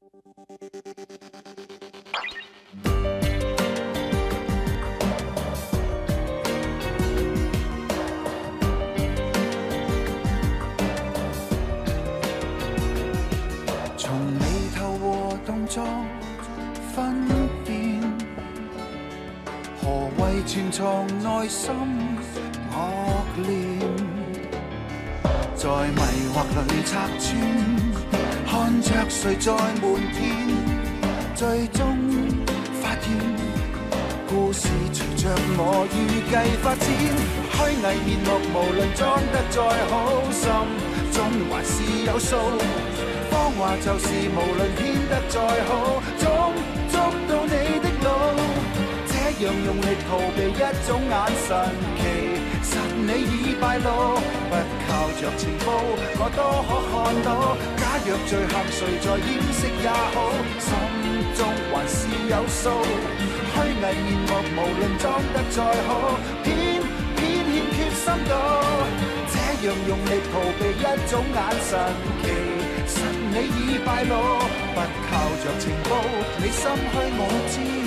从眉头和动作分辨，何谓潜藏内心恶念？在迷惑里拆穿，看着谁在瞒骗，最终发现故事随着我预计发展。虚伪面目无论装得再好，心中还是有数。谎话就是无论编得再好，总捉到你的路。这样用力逃避一种眼神，其实你已败露。不靠着情报，我多可看到。假若罪行谁在掩饰也好，心中还是有数。虚伪面目无论装得再好，偏欠缺深度。这样用力逃避一种眼神，其实你已败露。不靠着情报，你心虚我知。